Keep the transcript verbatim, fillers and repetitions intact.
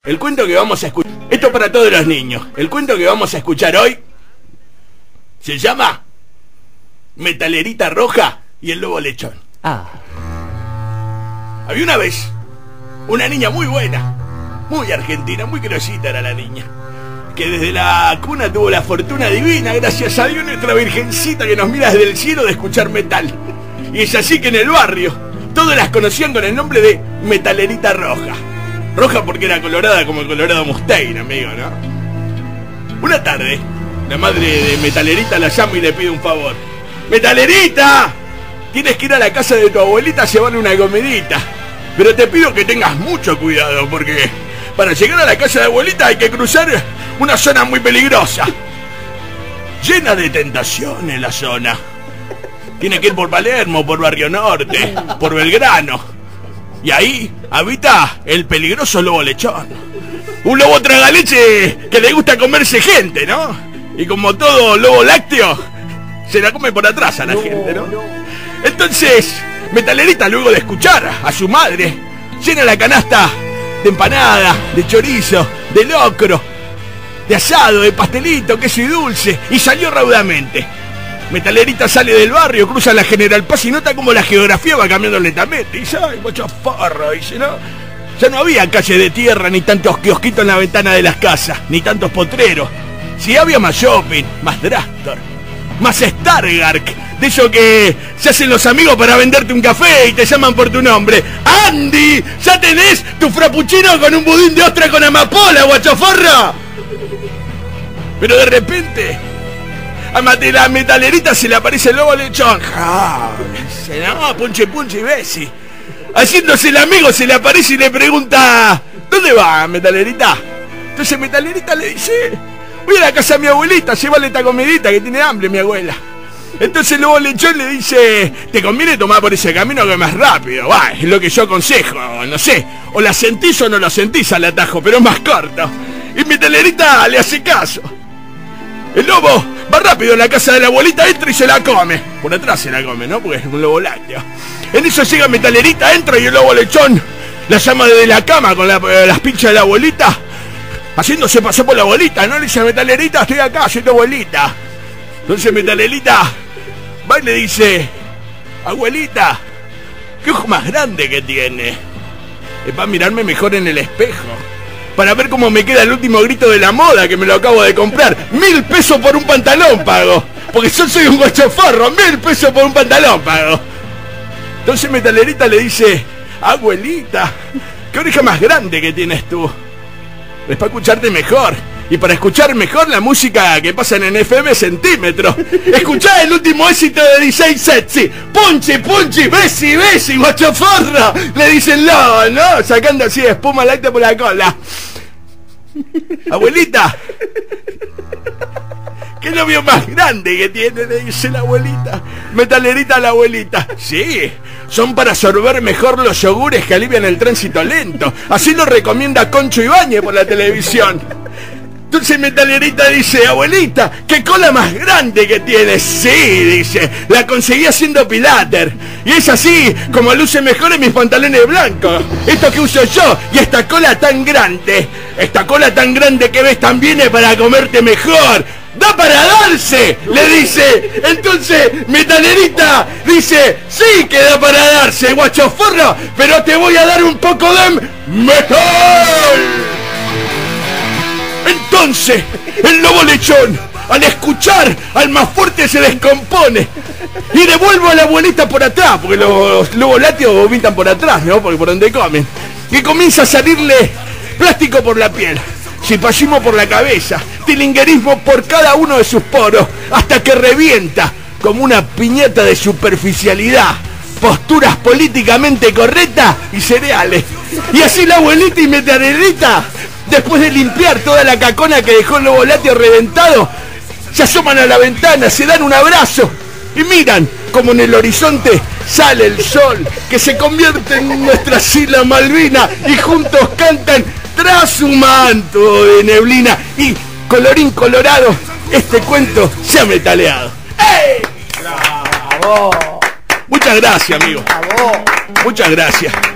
El cuento que vamos a escuchar... Esto para todos los niños. El cuento que vamos a escuchar hoy se llama Metalerita Roja y el Lobo Lechón. Ah. Había una vez una niña muy buena, muy argentina, muy criollita era la niña, que desde la cuna tuvo la fortuna divina, gracias a Dios, nuestra virgencita que nos mira desde el cielo, de escuchar metal. Y es así que en el barrio todos las conocían con el nombre de Metalerita Roja. Roja porque era colorada como el colorado Mustaine, amigo, ¿no? Una tarde, la madre de Metalerita la llama y le pide un favor. ¡Metalerita! Tienes que ir a la casa de tu abuelita a llevarle una comidita. Pero te pido que tengas mucho cuidado, porque para llegar a la casa de abuelita hay que cruzar una zona muy peligrosa, llena de tentaciones la zona. Tiene que ir por Palermo, por Barrio Norte, por Belgrano. Y ahí habita el peligroso lobo lechón. Un lobo tragaleche que le gusta comerse gente, ¿no? Y como todo lobo lácteo, se la come por atrás a la gente, ¿no? Entonces, Metalerita, luego de escuchar a su madre, llena la canasta de empanada, de chorizo, de locro, de asado, de pastelito, queso y dulce, y salió raudamente. Metalerita sale del barrio, cruza la General Paz y nota como la geografía va cambiando lentamente. Y dice, ay, guachafarra, dice, ¿no? Ya no había calle de tierra, ni tantos kiosquitos en la ventana de las casas, ni tantos potreros. Sí había más shopping, más drugstore, más Stargark, de eso que se hacen los amigos para venderte un café y te llaman por tu nombre. ¡Andy! ¿Ya tenés tu frappuccino con un budín de ostra con amapola, guachafarra? Pero de repente a la Metalerita se le aparece el lobo lechón. ¡Ah! Se no, punche, punche y besi. Haciéndose el amigo se le aparece y le pregunta, ¿dónde va, Metalerita? Entonces Metalerita le dice, voy a la casa de mi abuelita, llévale esta comidita que tiene hambre mi abuela. Entonces el lobo lechón le dice, te conviene tomar por ese camino que es más rápido. Va, es lo que yo aconsejo, no sé, o la sentís o no la sentís al atajo, pero es más corto. Y Metalerita le hace caso. El lobo va rápido a la casa de la abuelita, entra y se la come. Por atrás se la come, ¿no? Porque es un lobo lácteo. En eso llega Metalerita, entra y el lobo lechón la llama desde la cama con la, las pinchas de la abuelita, haciéndose pasar por la abuelita, ¿no? Le dice a Metalerita, estoy acá, soy tu abuelita. Entonces Metalerita va y le dice, abuelita, qué ojo más grande que tiene. Es para mirarme mejor en el espejo, para ver cómo me queda el último grito de la moda, que me lo acabo de comprar. Mil pesos por un pantalón pago, porque yo soy un guachafarro. Mil pesos por un pantalón pago. Entonces Metalerita le dice, abuelita, qué oreja más grande que tienes tú. Es para escucharte mejor, y para escuchar mejor la música que pasan en F M Centímetro. Escuchá el último éxito de D J Sexy. Punchi, punchi, besi, besi, guachafarra. Le dicen no, ¿no? Sacando así espuma láctea por la cola. Abuelita, ¿qué novio más grande que tiene? Le dice la abuelita. Metalerita a la abuelita. Sí, son para absorber mejor los yogures que alivian el tránsito lento. Así lo recomienda Concho Ibáñez por la televisión. Entonces Metalerita dice, abuelita, ¿qué cola más grande que tienes? Sí, dice, la conseguí haciendo pilater. Y es así como luce mejor en mis pantalones blancos. Esto que uso yo, y esta cola tan grande. Esta cola tan grande que ves también es para comerte mejor. ¡Da para darse!, le dice. Entonces Metalerita dice, sí que da para darse, guachaforro, pero te voy a dar un poco de metal. Entonces, el lobo lechón, al escuchar al más fuerte, se descompone y devuelve a la abuelita por atrás, porque los lobos lácteos vomitan por atrás, ¿no? Porque por donde comen. Y comienza a salirle plástico por la piel, cipallismo por la cabeza, tilinguerismo por cada uno de sus poros, hasta que revienta como una piñata de superficialidad, posturas políticamente correctas y cereales. Y así la abuelita y Metalerita, después de limpiar toda la cacona que dejó el lobo lácteo reventado, se asoman a la ventana, se dan un abrazo y miran como en el horizonte sale el sol, que se convierte en nuestra isla Malvina, y juntos cantan tras su manto de neblina. Y colorín colorado, este cuento se ha metaleado. ¡Ey! ¡Bravo! Muchas gracias, amigo. ¡Bravo! Muchas gracias.